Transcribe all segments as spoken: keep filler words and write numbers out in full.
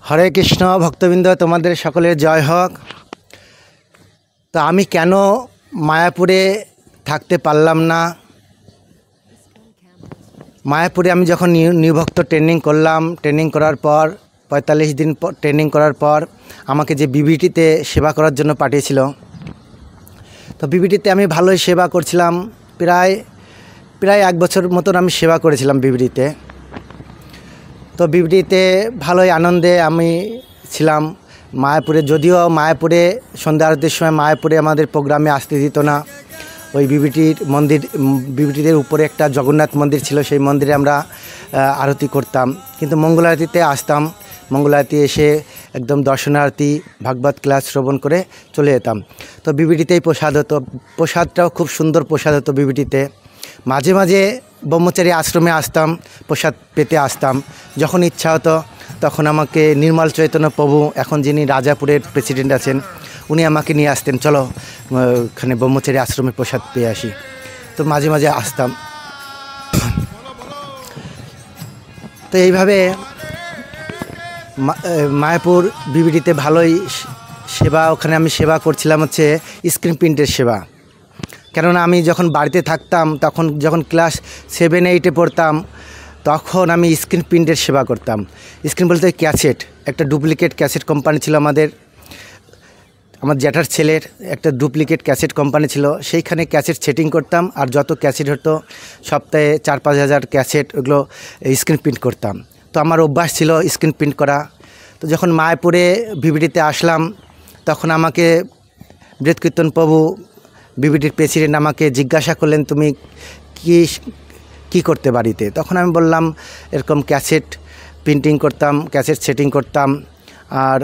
हरे कृष्ण भक्तबिंद तुम्हारे सकलेर जय होक। तो आमी केन मायापुरे थाकते पारलाम ना। मायापुरे आमी जखन निउ भक्त ट्रेनिंग करलाम, ट्रेनिंग करार पर पैंताल्लिस दिन ट्रेनिंग करार पर आमाके जे बीबीटीते सेवा करार जन्य पाठिয়েছিল। तो बीबीटीते आमी भालोई सेवा करছিলাম, प्राय प्राय एक बछर मतन आमी सेवा करेছিলাম बीबीटीते। तो बीबीटीते भालोई आनंदे आमी छिलाम। मायापुरे जदिও मायापुरे सन्ধ্যা आरतिर समय मायापुरे आमादेर प्रोग्रामे आसते दित ना। ওই বিবিটির মন্দির বিবিটিদের উপরে একটা জগন্নাথ মন্দির ছিল, সেই মন্দিরে আমরা আরতি করতাম। কিন্তু মঙ্গল আরতিতে আসতাম, মঙ্গল আরতি এসে একদম দর্শনারতি ভাগবত ক্লাস শ্রবণ করে চলে যেতাম। তো বিবিটিতেই প্রসাদ হতো, প্রসাদটাও খুব সুন্দর প্রসাদ হতো বিবিটিতে। মাঝে মাঝে ব্রহ্মচারী আশ্রমে আসতাম, প্রসাদ পেতে আসতাম। যখন ইচ্ছা হতো তখন আমাকে নির্মল চৈতন্য প্রভু, এখন যিনি রাজাপুরের প্রেসিডেন্ট আছেন, উনি আমাকে নিয়ে আসতেন, চলো ওখানে ব্রহ্মচারী আশ্রমে প্রসাদ পেয়ে আসি। তো মাঝে মাঝে আসতাম। তো এইভাবে মায়াপুর বিবিটিতে ভালোই সেবা, ওখানে আমি সেবা করছিলাম হচ্ছে স্ক্রিন প্রিন্টের সেবা। কেননা আমি যখন বাড়িতে থাকতাম, তখন যখন ক্লাস সেভেন এইটে পড়তাম, তখন আমি স্ক্রিন প্রিন্টের সেবা করতাম। স্ক্রিন বলতে ক্যাসেট, একটা ডুপ্লিকেট ক্যাসেট কোম্পানি ছিল আমাদের, আমার জ্যাঠার ছেলের একটা ডুপ্লিকেট ক্যাসেট কোম্পানি ছিল, সেইখানে ক্যাসেট সেটিং করতাম। আর যত ক্যাসেট হতো সপ্তাহে চার পাঁচ হাজার ক্যাসেট, ওগুলো স্ক্রিন প্রিন্ট করতাম। তো আমার অভ্যাস ছিল স্ক্রিন প্রিন্ট করা। তো যখন মায়াপুরে বিবিটিতে আসলাম, তখন আমাকে বৃহৎ কীর্তন প্রভু বিবিটির প্রেসিডেন্ট আমাকে জিজ্ঞাসা করলেন, তুমি কি কি করতে বাড়িতে? তখন আমি বললাম এরকম ক্যাসেট প্রিন্টিং করতাম, ক্যাসেট সেটিং করতাম, আর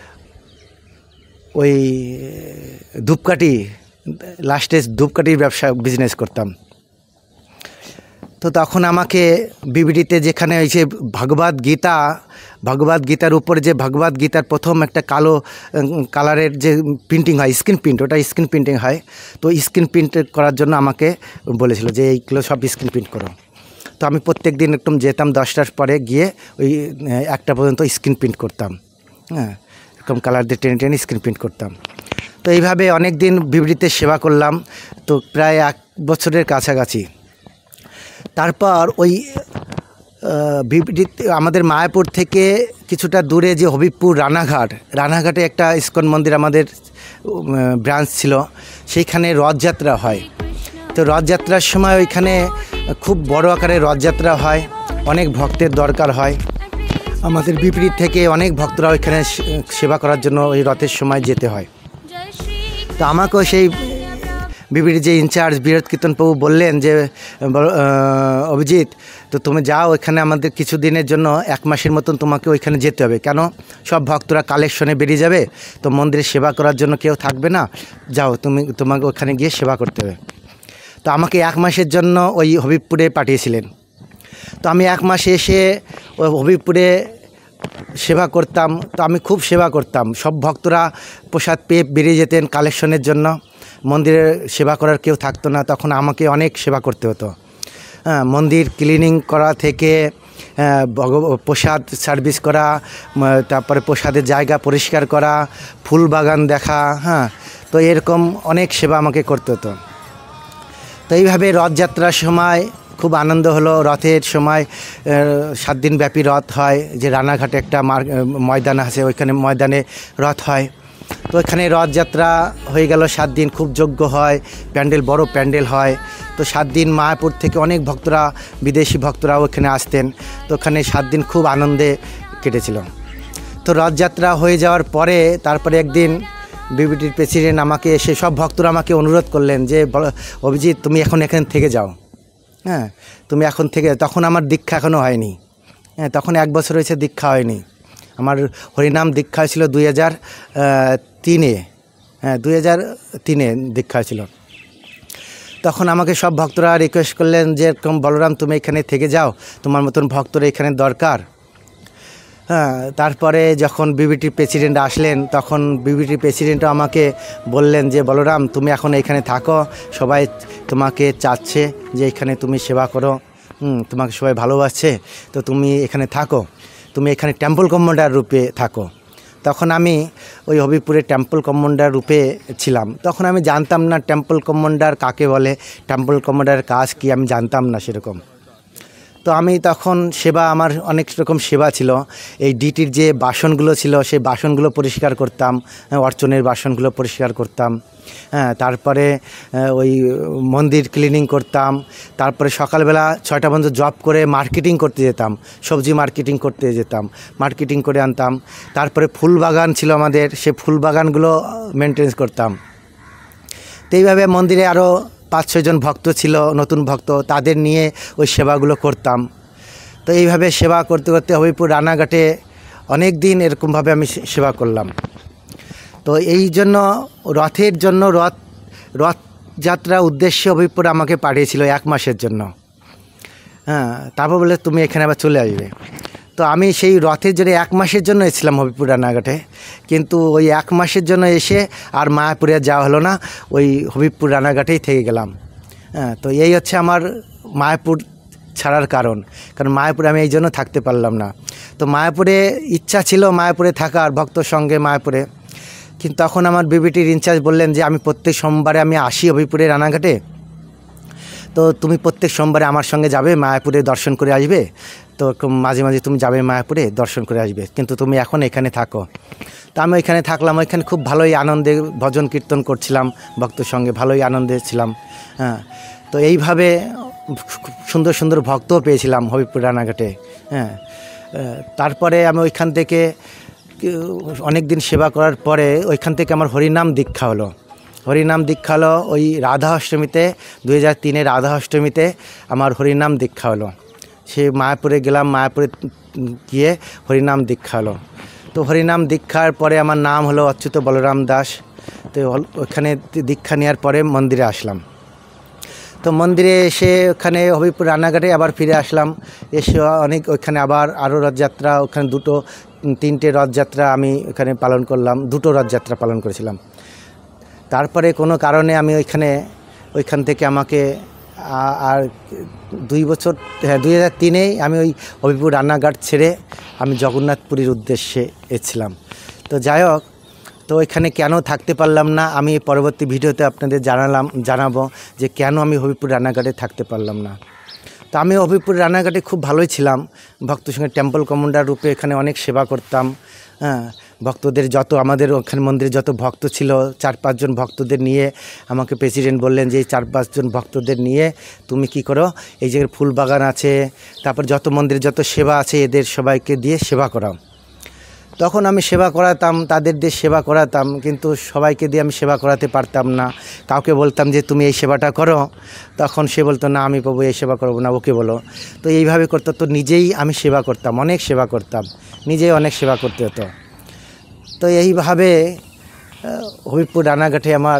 ওই ধূপকাঠি, লাস্টে ধূপকাঠির ব্যবসা বিজনেস করতাম। তো তখন আমাকে বিবিটিতে যেখানে ওই যে ভগবদ গীতা, ভগবদ গীতার উপরে যে ভগবদ গীতার প্রথম একটা কালো কালারের যে প্রিন্টিং হয়, স্ক্রিন প্রিন্ট, ওটা স্ক্রিন প্রিন্টিং হয়। তো স্ক্রিন প্রিন্ট করার জন্য আমাকে বলেছিল যে এইগুলো সব স্ক্রিন প্রিন্ট করো। তো আমি প্রত্যেক দিন একদম যেতাম, দশটার পরে গিয়ে ওই একটা পর্যন্ত স্ক্রিন প্রিন্ট করতাম। হ্যাঁ, এরকম কালার দিয়ে টেনে টেনে স্ক্রিন প্রিন্ট করতাম। তো এইভাবে অনেক দিন বিবিটিতে সেবা করলাম, তো প্রায় এক বছরের কাছাকাছি। তারপর ওই বিবিটিতে আমাদের মায়াপুর থেকে কিছুটা দূরে যে হবিবপুর রানাঘাট, রানাঘাটে একটা ইস্কন মন্দির আমাদের ব্রাঞ্চ ছিল, সেইখানে রথযাত্রা হয়। তো রথযাত্রার সময় ওইখানে খুব বড় আকারে রথযাত্রা হয়, অনেক ভক্তের দরকার হয়। আমাদের বিপরীত থেকে অনেক ভক্তরা ওইখানে সেবা করার জন্য ওই রথের সময় যেতে হয়। তো আমাকেও সেই বিবিটির যে ইনচার্জ বৃহৎ কীর্তন প্রভু বললেন যে অভিজিৎ, তো তুমি যাও ওইখানে, আমাদের কিছু দিনের জন্য এক মাসের মতন তোমাকে ওইখানে যেতে হবে। কেন, সব ভক্তরা কালেকশনে বেরিয়ে যাবে, তো মন্দিরে সেবা করার জন্য কেউ থাকবে না, যাও তুমি, তোমাকে ওখানে গিয়ে সেবা করতে হবে। তো আমাকে এক মাসের জন্য ওই হবিবপুরে পাঠিয়েছিলেন। তো আমি এক মাসে এসে ওই হবিবপুরে সেবা করতাম। তো আমি খুব সেবা করতাম, সব ভক্তরা প্রসাদ পেয়ে বেরিয়ে যেতেন কালেকশনের জন্য, মন্দিরে সেবা করার কেউ থাকতো না, তখন আমাকে অনেক সেবা করতে হতো। হ্যাঁ, মন্দির ক্লিনিং করা থেকে প্রসাদ সার্ভিস করা, তারপরে প্রসাদের জায়গা পরিষ্কার করা, ফুল বাগান দেখা, হ্যাঁ, তো এরকম অনেক সেবা আমাকে করতে হতো। তো এইভাবে রথযাত্রার সময় খুব আনন্দ হলো। রথের সময় সাত দিন ব্যাপী রথ হয়, যে রানাঘাটে একটা ময়দান আছে, ওইখানে ময়দানে রথ হয়। তো ওইখানে রথযাত্রা হয়ে গেল সাত দিন, খুব যজ্ঞ হয়, প্যান্ডেল, বড় প্যান্ডেল হয়। তো সাত দিন মায়াপুর থেকে অনেক ভক্তরা, বিদেশি ভক্তরাও ওখানে আসতেন। তো ওখানে সাত দিন খুব আনন্দে কেটেছিল। তো রথযাত্রা হয়ে যাওয়ার পরে তারপরে একদিন বিবিটির প্রেসিডেন্ট আমাকে এসে, সব ভক্তরা আমাকে অনুরোধ করলেন যে অভিজিৎ, তুমি এখন এখানে থেকে যাও। হ্যাঁ, তুমি এখন থেকে, তখন আমার দীক্ষা এখনও হয়নি। হ্যাঁ, তখন এক বছর হয়েছে, দীক্ষা হয়নি। আমার হরিনাম দীক্ষা হয়েছিল দুই হাজার তিনে, হ্যাঁ দুই হাজার তিনে দীক্ষা হয়েছিল। তখন আমাকে সব ভক্তরা রিকোয়েস্ট করলেন যে এরকম বলরাম, তুমি এখানে থেকে যাও, তোমার মতন ভক্তরা এখানে দরকার। হ্যাঁ, তারপরে যখন বিবিটির প্রেসিডেন্ট আসলেন, তখন বিবিটির প্রেসিডেন্টও আমাকে বললেন যে বলরাম, তুমি এখন এখানে থাকো, সবাই তোমাকে চাচ্ছে যে এখানে তুমি সেবা করো, হুম তোমাকে সবাই ভালোবাসছে, তো তুমি এখানে থাকো। তো তুমি এখানে টেম্পল কমান্ডার রূপে থাকো। তখন আমি ওই হবিপুরে টেম্পল কমান্ডার রূপে ছিলাম। তখন আমি জানতাম না টেম্পল কমান্ডার কাকে বলে, টেম্পল কমান্ডারের কাজ কি আমি জানতাম না সেরকম। তো আমি তখন সেবা, আমার অনেক রকম সেবা ছিল। এই ডিটির যে বাসনগুলো ছিল সেই বাসনগুলো পরিষ্কার করতাম, অর্চনের বাসনগুলো পরিষ্কার করতাম। হ্যাঁ, তারপরে ওই মন্দির ক্লিনিং করতাম। তারপরে সকালবেলা ছয়টা পর্যন্ত জব করে মার্কেটিং করতে যেতাম, সবজি মার্কেটিং করতে যেতাম, মার্কেটিং করে আনতাম। তারপরে ফুল বাগান ছিল আমাদের, সে ফুল বাগানগুলো মেনটেন্স করতাম। তো এইভাবে মন্দিরে আরও পাঁচ ছয়জন ভক্ত ছিল, নতুন ভক্ত, তাদের নিয়ে ওই সেবাগুলো করতাম। তো এইভাবে সেবা করতে করতে হবিপুর রানাঘাটে অনেক দিন এরকমভাবে আমি সেবা করলাম। তো এই জন্য রথের জন্য রথ রথযাত্রা উদ্দেশ্যে হবিপুর আমাকে পাঠিয়েছিল এক মাসের জন্য। হ্যাঁ, তারপর বলে তুমি এখানে আবার চলে আসবে। তো আমি সেই রথের জন্য এক মাসের জন্য এসেছিলাম হবিপুর রানাঘাটে, কিন্তু ওই এক মাসের জন্য এসে আর মায়াপুরে যাওয়া হলো না, ওই হবিপুর রানাঘাটেই থেকে গেলাম। হ্যাঁ, তো এই হচ্ছে আমার মায়াপুর ছাড়ার কারণ, কারণ মায়াপুরে আমি এই জন্য থাকতে পারলাম না। তো মায়াপুরে ইচ্ছা ছিল মায়াপুরে থাকার, ভক্তর সঙ্গে মায়াপুরে, কিন্তু তখন আমার বিবিটির ইনচার্জ বললেন যে আমি প্রত্যেক সোমবারে আমি আসি হবিপুরে রানাঘাটে, তো তুমি প্রত্যেক সোমবারে আমার সঙ্গে যাবে, মায়াপুরে দর্শন করে আসবে। তো মাঝে মাঝে তুমি যাবে মায়াপুরে দর্শন করে আসবে, কিন্তু তুমি এখন এখানে থাকো। তো আমি ওইখানে থাকলাম, ওইখানে খুব ভালোই আনন্দে ভজন কীর্তন করছিলাম, ভক্তর সঙ্গে ভালোই আনন্দে ছিলাম। হ্যাঁ, তো এইভাবে সুন্দর সুন্দর ভক্তও পেয়েছিলাম হবিপুর রানাঘাটে। হ্যাঁ, তারপরে আমি ওইখান থেকে অনেক দিন সেবা করার পরে ওইখান থেকে আমার হরিনাম দীক্ষা হলো। হরিনাম দীক্ষা হলো ওই রাধা অষ্টমীতে, দুই হাজার তিনে রাধা অষ্টমীতে আমার হরিনাম দীক্ষা হলো। সে মায়াপুরে গেলাম, মায়াপুরে গিয়ে হরিনাম দীক্ষা হলো। তো হরিনাম দীক্ষার পরে আমার নাম হলো অচ্যুত বলরাম দাস। তো ওখানে দীক্ষা নেওয়ার পরে মন্দিরে আসলাম। তো মন্দিরে এসে ওখানে হবিপুর রানাঘাটে আবার ফিরে আসলাম। এসে অনেক ওইখানে আবার আরও রথযাত্রা, ওখানে দুটো তিনটে রথযাত্রা আমি ওখানে পালন করলাম, দুটো রথযাত্রা পালন করেছিলাম। তারপরে কোনো কারণে আমি ওইখানে ওইখান থেকে আমাকে আর দুই বছর, হ্যাঁ দুই হাজার তিনেই আমি ওই হবিপুর রানাঘাট ছেড়ে আমি জগন্নাথপুরীর উদ্দেশ্যে এসেছিলাম। তো যাই হোক, তো ওইখানে কেন থাকতে পারলাম না আমি পরবর্তী ভিডিওতে আপনাদের জানালাম জানাবো যে কেন আমি হবিপুর রানাঘাটে থাকতে পারলাম না। তো আমি হবিপুর রানাঘাটে খুব ভালোই ছিলাম, ভক্তর সঙ্গে টেম্পল কমান্ডার রূপে এখানে অনেক সেবা করতাম। হ্যাঁ, ভক্তদের যত আমাদের ওখানে মন্দিরে যত ভক্ত ছিল, চার পাঁচজন ভক্তদের নিয়ে আমাকে প্রেসিডেন্ট বললেন যে এই চার পাঁচজন ভক্তদের নিয়ে তুমি কি করো, এই জায়গায় ফুল বাগান আছে, তারপর যত মন্দিরে যত সেবা আছে এদের সবাইকে দিয়ে সেবা করাও। তখন আমি সেবা করাতাম, তাদের দিয়ে সেবা করাতাম, কিন্তু সবাইকে দিয়ে আমি সেবা করাতে পারতাম না। কাউকে বলতাম যে তুমি এই সেবাটা করো, তখন সে বলতো না আমি প্রভু এই সেবা করবো না, ওকে বলো। তো এইভাবে করতে তো নিজেই আমি সেবা করতাম, অনেক সেবা করতাম, নিজেই অনেক সেবা করতে হতো। তো এইভাবে হবিপুর রানাঘাটে আমার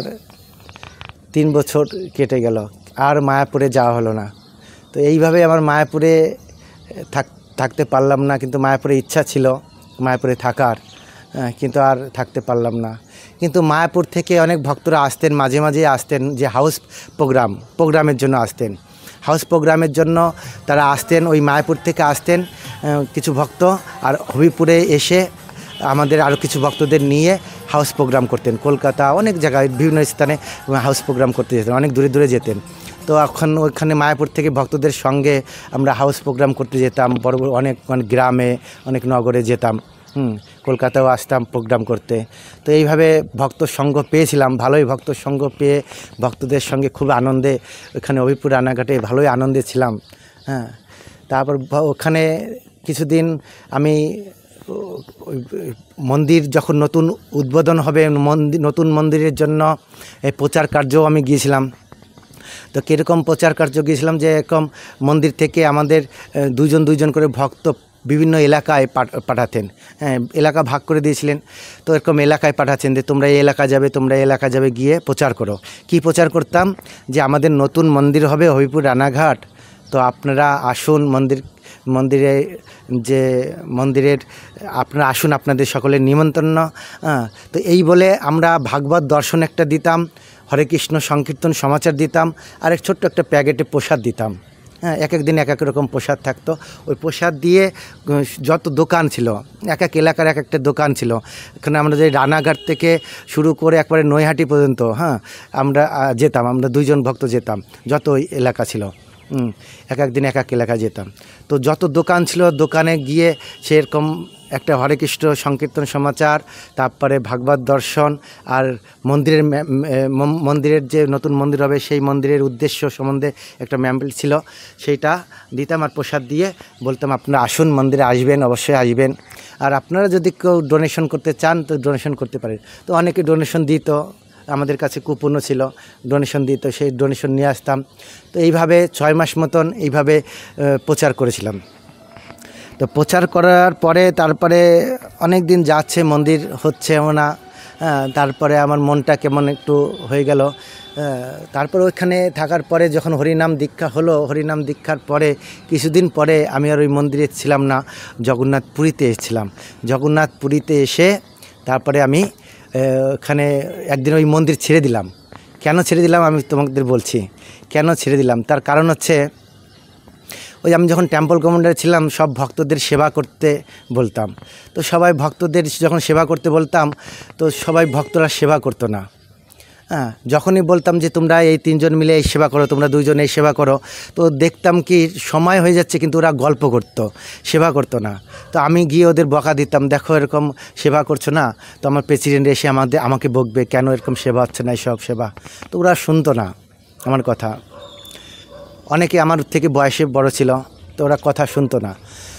তিন বছর কেটে গেল, আর মায়াপুরে যাওয়া হলো না। তো এইভাবে আমার মায়াপুরে থাক থাকতে পারলাম না, কিন্তু মায়াপুরে ইচ্ছা ছিল মায়াপুরে থাকার, কিন্তু আর থাকতে পারলাম না। কিন্তু মায়াপুর থেকে অনেক ভক্তরা আসতেন, মাঝে মাঝে আসতেন, যে হাউস প্রোগ্রাম প্রোগ্রামের জন্য আসতেন, হাউস প্রোগ্রামের জন্য তারা আসতেন, ওই মায়াপুর থেকে আসতেন কিছু ভক্ত, আর হবিপুরে এসে আমাদের আরও কিছু ভক্তদের নিয়ে হাউস প্রোগ্রাম করতেন। কলকাতা অনেক জায়গায় বিভিন্ন স্থানে হাউস প্রোগ্রাম করতে যেতেন, অনেক দূরে দূরে যেতেন। তো এখন ওইখানে মায়াপুর থেকে ভক্তদের সঙ্গে আমরা হাউস প্রোগ্রাম করতে যেতাম, বড় বড় অনেক অনেক গ্রামে, অনেক নগরে যেতাম। হুম, কলকাতাও আসতাম প্রোগ্রাম করতে। তো এইভাবে ভক্ত সঙ্গ পেয়েছিলাম, ভালোই ভক্ত সঙ্গ পেয়ে ভক্তদের সঙ্গে খুব আনন্দে ওখানে হবিপুর রানাঘাটে ভালোই আনন্দে ছিলাম। হ্যাঁ, তারপর ওখানে কিছুদিন আমি মন্দির যখন নতুন উদ্বোধন হবে, মন্দির নতুন মন্দিরের জন্য এই প্রচার কার্যও আমি গিয়েছিলাম। তো কীরকম প্রচার কার্য গিয়েছিলাম, যে এরকম মন্দির থেকে আমাদের দুইজন দুইজন করে ভক্ত বিভিন্ন এলাকায় পাঠাতেন। হ্যাঁ, এলাকা ভাগ করে দিয়েছিলেন। তো এরকম এলাকায় পাঠাচ্ছেন যে তোমরা এই এলাকা যাবে, তোমরা এই এলাকা যাবে, গিয়ে প্রচার করো। কি প্রচার করতাম, যে আমাদের নতুন মন্দির হবে হবিপুর রানাঘাট, তো আপনারা আসুন মন্দির মন্দিরে যে মন্দিরের আপনারা আসুন, আপনাদের সকলের নিমন্ত্রণ। হ্যাঁ, তো এই বলে আমরা ভাগবত দর্শন একটা দিতাম, হরে কৃষ্ণ সংকীর্তন সমাচার দিতাম, আর এক ছোট্ট একটা প্যাকেটে প্রসাদ দিতাম। হ্যাঁ, এক এক দিন এক এক রকম প্রসাদ থাকতো। ওই প্রসাদ দিয়ে যত দোকান ছিল, এক এক এলাকার এক একটা দোকান ছিল। এখানে আমরা যে রানাঘাট থেকে শুরু করে একবারে নৈহাটি পর্যন্ত, হ্যাঁ, আমরা যেতাম, আমরা দুইজন ভক্ত যেতাম, যত এলাকা ছিল, হুম, এক এক দিন এক এক এলাকায় যেতাম। তো যত দোকান ছিল দোকানে গিয়ে সেরকম একটা হরে কৃষ্ণ সংকীর্তন সমাচার, তারপরে ভাগবত দর্শন, আর মন্দিরের মন্দিরের যে নতুন মন্দির হবে সেই মন্দিরের উদ্দেশ্য সম্বন্ধে একটা ম্যাম্পলেট ছিল, সেইটা দিতাম। আর প্রসাদ দিয়ে বলতাম আপনারা আসুন, মন্দিরে আসবেন, অবশ্যই আসবেন। আর আপনারা যদি কেউ ডোনেশন করতে চান তো ডোনেশন করতে পারেন। তো অনেকে ডোনেশন দিত, আমাদের কাছে কুপনও ছিল, ডোনেশন দিত, সেই ডোনেশন নিয়ে আসতাম। তো এইভাবে ছয় মাস মতন এইভাবে প্রচার করেছিলাম। তো প্রচার করার পরে তারপরে অনেক দিন যাচ্ছে, মন্দির হচ্ছেও না। হ্যাঁ, তারপরে আমার মনটা কেমন একটু হয়ে গেল। তারপর ওইখানে থাকার পরে যখন হরিনাম দীক্ষা হলো, হরিনাম দীক্ষার পরে কিছুদিন পরে আমি আর ওই মন্দিরে ছিলাম না, জগন্নাথ পুরীতে এসেছিলাম। জগন্নাথ পুরীতে এসে তারপরে আমি ওখানে একদিন ওই মন্দির ছেড়ে দিলাম। কেন ছেড়ে দিলাম আমি তোমাদের বলছি, কেন ছেড়ে দিলাম তার কারণ হচ্ছে, ওই আমি যখন টেম্পল কমান্ডার ছিলাম সব ভক্তদের সেবা করতে বলতাম। তো সবাই ভক্তদের যখন সেবা করতে বলতাম তো সবাই ভক্তরা সেবা করতো না। হ্যাঁ, যখনই বলতাম যে তোমরা এই তিনজন মিলে এই সেবা করো, তোমরা দুইজন এই সেবা করো, তো দেখতাম কি সময় হয়ে যাচ্ছে কিন্তু ওরা গল্প করতো, সেবা করতো না। তো আমি গিয়ে ওদের বকা দিতাম, দেখো এরকম সেবা করছো না, তো আমার প্রেসিডেন্ট এসে আমাদের আমাকে বকবে কেন এরকম সেবা হচ্ছে না, এইসব সেবা। তো ওরা শুনতো না আমার কথা। অনেকে আমার থেকে বয়সে বড় ছিল, তো ওরা কথা শুনতো না।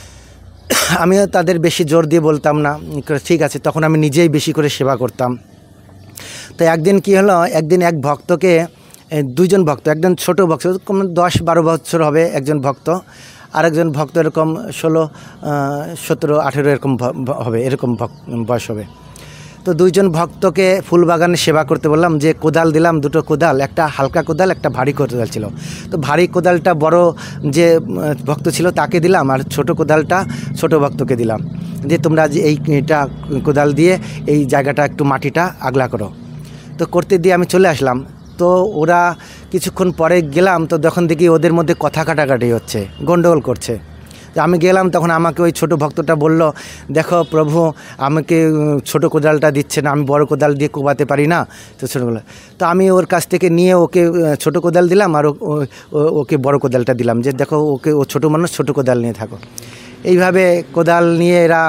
আমিও তাদের বেশি জোর দিয়ে বলতাম না, ঠিক আছে, তখন আমি নিজেই বেশি করে সেবা করতাম। তো একদিন কি হলো, একদিন এক ভক্তকে, দুইজন ভক্ত, একজন ছোট ভক্ত কম দশ বারো বছর হবে একজন ভক্ত, আরেকজন ভক্ত এরকম ষোলো সতেরো আঠেরো এরকম হবে, এরকম বয়স হবে। তো দুইজন ভক্তকে ফুলবাগানে সেবা করতে বললাম, যে কোদাল দিলাম, দুটো কোদাল, একটা হালকা কোদাল, একটা ভারী কোদাল ছিল। তো ভারী কোদালটা বড় যে ভক্ত ছিল তাকে দিলাম, আর ছোট কোদালটা ছোট ভক্তকে দিলাম, যে তোমরা যে এইটা কোদাল দিয়ে এই জায়গাটা একটু মাটিটা আগলা করো। তো করতে দিয়ে আমি চলে আসলাম। তো ওরা কিছুক্ষণ পরে গেলাম, তো যখন দেখি ওদের মধ্যে কথা কাটাকাটি হচ্ছে, গন্ডগোল করছে। তো আমি গেলাম, তখন আমাকে ওই ছোট ভক্তটা বলল, দেখো প্রভু আমাকে ছোট কোদালটা দিচ্ছে না, আমি বড় কোদাল দিয়ে কোবাতে পারি না। তো ছোটো কোদাল, তো আমি ওর কাছ থেকে নিয়ে ওকে ছোট কোদাল দিলাম, আর ওকে বড় কোদালটা দিলাম, যে দেখো ওকে, ও ছোটো মানুষ, ছোট কোদাল নিয়ে থাকো। এইভাবে কোদাল নিয়ে এরা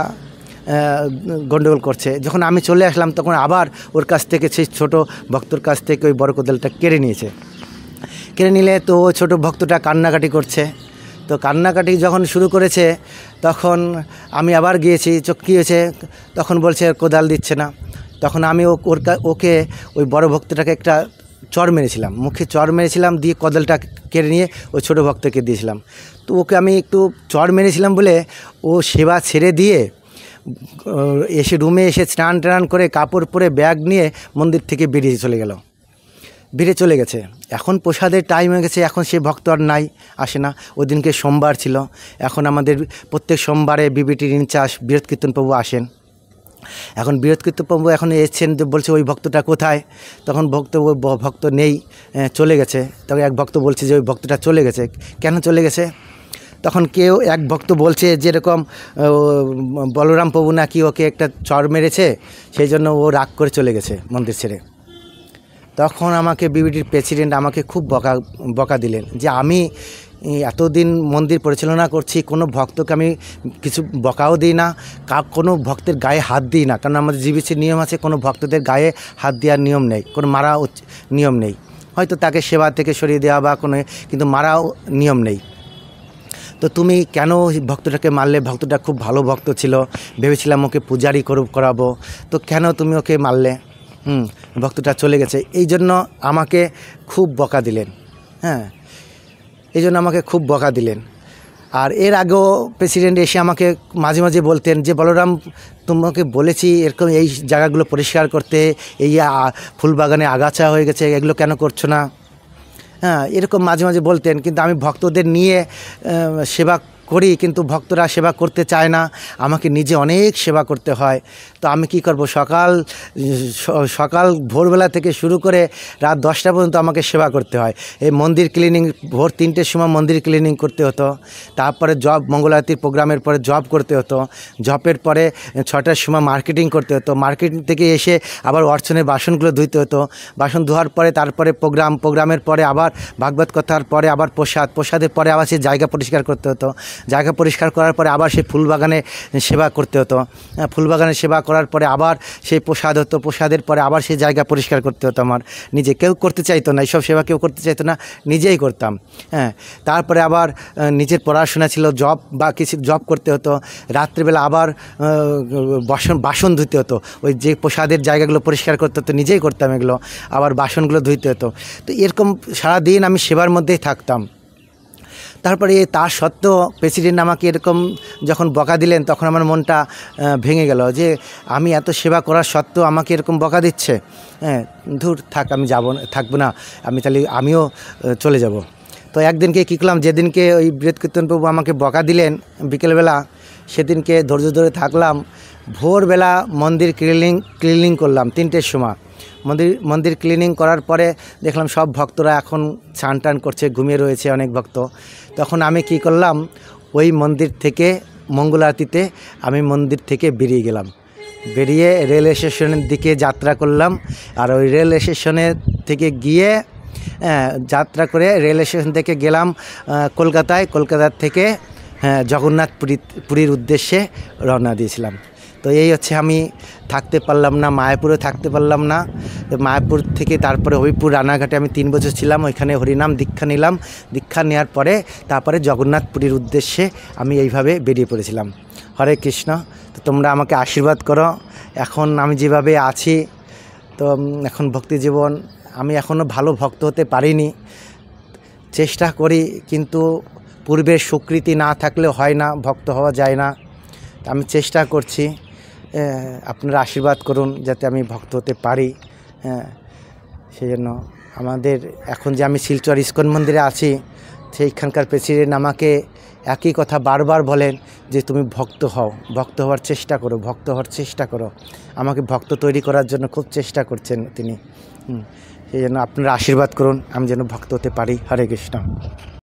গন্ডগোল করছে। যখন আমি চলে আসলাম তখন আবার ওর কাছ থেকে, সেই ছোট ভক্তর কাছ থেকে ওই বড় কোদালটা কেড়ে নিয়েছে। কেড়ে নিলে তো ওই ছোটো ভক্তটা কান্নাকাটি করছে। তো কান্নাকাটি যখন শুরু করেছে তখন আমি আবার গিয়েছি, চোখ কী হয়েছে, তখন বলছে কোদাল দিচ্ছে না। তখন আমি ওর ওকে ওই বড় ভক্তটাকে একটা চর মেরেছিলাম, মুখে চর মেরেছিলাম, দিয়ে কোদালটা কেড়ে নিয়ে ওই ছোটো ভক্তকে দিয়েছিলাম। তো ওকে আমি একটু চর মেরেছিলাম বলে ও সেবা ছেড়ে দিয়ে এসে রুমে এসে স্নান টান করে কাপড় পরে ব্যাগ নিয়ে মন্দির থেকে বেরিয়ে চলে গেল, বেরিয়ে চলে গেছে। এখন প্রসাদের টাইম হয়ে গেছে, এখন সে ভক্ত আর নাই, আসে না। ওই দিনকে সোমবার ছিল। এখন আমাদের প্রত্যেক সোমবারে বিবিটির ইনচার্জ বীরত কীর্তন প্রভু আসেন। এখন বীরত কীর্তন প্রভু এখন এসছেন, বলছে ওই ভক্তটা কোথায়, তখন ভক্ত ওই ভক্ত নেই, চলে গেছে। তখন এক ভক্ত বলছে যে ওই ভক্তটা চলে গেছে। কেন চলে গেছে? তখন কেউ এক ভক্ত বলছে যেরকম বলরাম প্রভু নাকি ওকে একটা চর মেরেছে, সেই জন্য ও রাগ করে চলে গেছে মন্দির ছেড়ে। তখন আমাকে বিবিটির প্রেসিডেন্ট আমাকে খুব বকা বকা দিলেন, যে আমি এতদিন মন্দির পরিচালনা করছি, কোনো ভক্তকে আমি কিছু বকাও দিই না, কা কোনো ভক্তের গায়ে হাত দিই না, কারণ আমাদের জিবিসির নিয়ম আছে, কোনো ভক্তদের গায়ে হাত দেওয়ার নিয়ম নেই, কোনো মারা নিয়ম নেই। হয়তো তাকে সেবা থেকে সরিয়ে দেওয়া বা কোনো, কিন্তু মারাও নিয়ম নেই। তো তুমি কেন ভক্তটাকে মারলে? ভক্তটা খুব ভালো ভক্ত ছিল, ভেবেছিলাম ওকে পূজারি করাবো, তো কেন তুমি ওকে মারলে? হুম ভক্তটা চলে গেছে, এই জন্য আমাকে খুব বকা দিলেন। হ্যাঁ, এই জন্য আমাকে খুব বকা দিলেন। আর এর আগেও প্রেসিডেন্ট এসে আমাকে মাঝে মাঝে বলতেন যে বলরাম তোমাকে বলেছি এরকম এই জায়গাগুলো পরিষ্কার করতে, এই ফুলবাগানে আগাছা হয়ে গেছে, এগুলো কেন করছো না? হ্যাঁ, এরকম মাঝে মাঝে বলতেন, কিন্তু আমি ভক্তদের নিয়ে সেবা করি, কিন্তু ভক্তরা সেবা করতে চায় না, আমাকে নিজে অনেক সেবা করতে হয়। তো আমি কি করব, সকাল সকাল ভোরবেলা থেকে শুরু করে রাত দশটা পর্যন্ত আমাকে সেবা করতে হয়। এই মন্দির ক্লিনিং, ভোর তিনটের সময় মন্দির ক্লিনিং করতে হতো, তারপরে জব, মঙ্গল আরতির প্রোগ্রামের পরে জব করতে হতো, জবের পরে ছটার সময় মার্কেটিং করতে হতো, মার্কেটিং থেকে এসে আবার অর্চনের বাসনগুলো ধুইতে হতো, বাসন ধোয়ার পরে তারপরে প্রোগ্রাম, প্রোগ্রামের পরে আবার ভাগবত কথার পরে আবার প্রসাদ, প্রসাদের পরে আবার সেই জায়গা পরিষ্কার করতে হতো, জায়গা পরিষ্কার করার পরে আবার সেই ফুলবাগানে সেবা করতে হতো, ফুলবাগানে সেবা করার পরে আবার সেই প্রসাদ হতো, প্রসাদের পরে আবার সেই জায়গা পরিষ্কার করতে হতো। আমার নিজে কেউ করতে চাইতো না, এইসব সেবা কেউ করতে চাইতো না, নিজেই করতাম। হ্যাঁ, তারপরে আবার নিজের পড়াশোনা ছিল, জব বা কিছু জব করতে হতো, রাত্রিবেলা আবার বাসন বাসন ধুতে হতো, ওই যে প্রসাদের জায়গাগুলো পরিষ্কার করতে হতো, নিজেই করতাম এগুলো, আবার বাসনগুলো ধুইতে হতো। তো এরকম সারাদিন আমি সেবার মধ্যেই থাকতাম। তারপরে তার সত্ত্বেও প্রেসিডেন্ট আমাকে এরকম যখন বকা দিলেন, তখন আমার মনটা ভেঙে গেল যে আমি এত সেবা করার সত্ত্বেও আমাকে এরকম বকা দিচ্ছে। হ্যাঁ, ধুর থাক, আমি যাব থাকবো না, আমি তাহলে আমিও চলে যাব। তো একদিনকে কী করলাম, যেদিনকে ওই বৃহৎ কীর্তনপ্রভু আমাকে বকা দিলেন বিকেলবেলা, সেদিনকে ধৈর্য ধরে থাকলাম। ভোরবেলা মন্দির ক্লিনিং ক্লিনিং করলাম তিনটের সময়। মন্দির মন্দির ক্লিনিং করার পরে দেখলাম সব ভক্তরা এখন স্নান টান করছে, ঘুমিয়ে রয়েছে অনেক ভক্ত। তখন আমি কি করলাম, ওই মন্দির থেকে মঙ্গল আরতিতে আমি মন্দির থেকে বেরিয়ে গেলাম, বেরিয়ে রেল স্টেশনের দিকে যাত্রা করলাম। আর ওই রেল স্টেশনের থেকে গিয়ে যাত্রা করে রেল স্টেশন থেকে গেলাম কলকাতায়, কলকাতার থেকে হ্যাঁ জগন্নাথ পুরী পুরীর উদ্দেশ্যে রওনা দিয়েছিলাম। তো এই হচ্ছে, আমি থাকতে পারলাম না, মায়াপুরে থাকতে পারলাম না। মায়াপুর থেকে তারপরে হবিপুর রানাঘাটে আমি তিন বছর ছিলাম, ওইখানে হরিনাম দীক্ষা নিলাম। দীক্ষা নেওয়ার পরে তারপরে জগন্নাথ পুরীর উদ্দেশ্যে আমি এইভাবে বেরিয়ে পড়েছিলাম। হরে কৃষ্ণ। তো তোমরা আমাকে আশীর্বাদ করো। এখন আমি যেভাবে আছি, তো এখন ভক্তি জীবন, আমি এখনও ভালো ভক্ত হতে পারিনি, চেষ্টা করি, কিন্তু পূর্বের স্বীকৃতি না থাকলে হয় না, ভক্ত হওয়া যায় না। আমি চেষ্টা করছি, আপনারা আশীর্বাদ করুন যাতে আমি ভক্ত হতে পারি। হ্যাঁ, সেই জন্য আমাদের এখন যে আমি শিলচর ইস্কন মন্দিরে আছি, সেইখানকার প্রেসিডেন্ট আমাকে একই কথা বারবার বলেন যে তুমি ভক্ত হও, ভক্ত হওয়ার চেষ্টা করো, ভক্ত হওয়ার চেষ্টা করো। আমাকে ভক্ত তৈরি করার জন্য খুব চেষ্টা করছেন তিনি। সেই জন্য আপনারা আশীর্বাদ করুন আমি যেন ভক্ত হতে পারি। হরে কৃষ্ণ।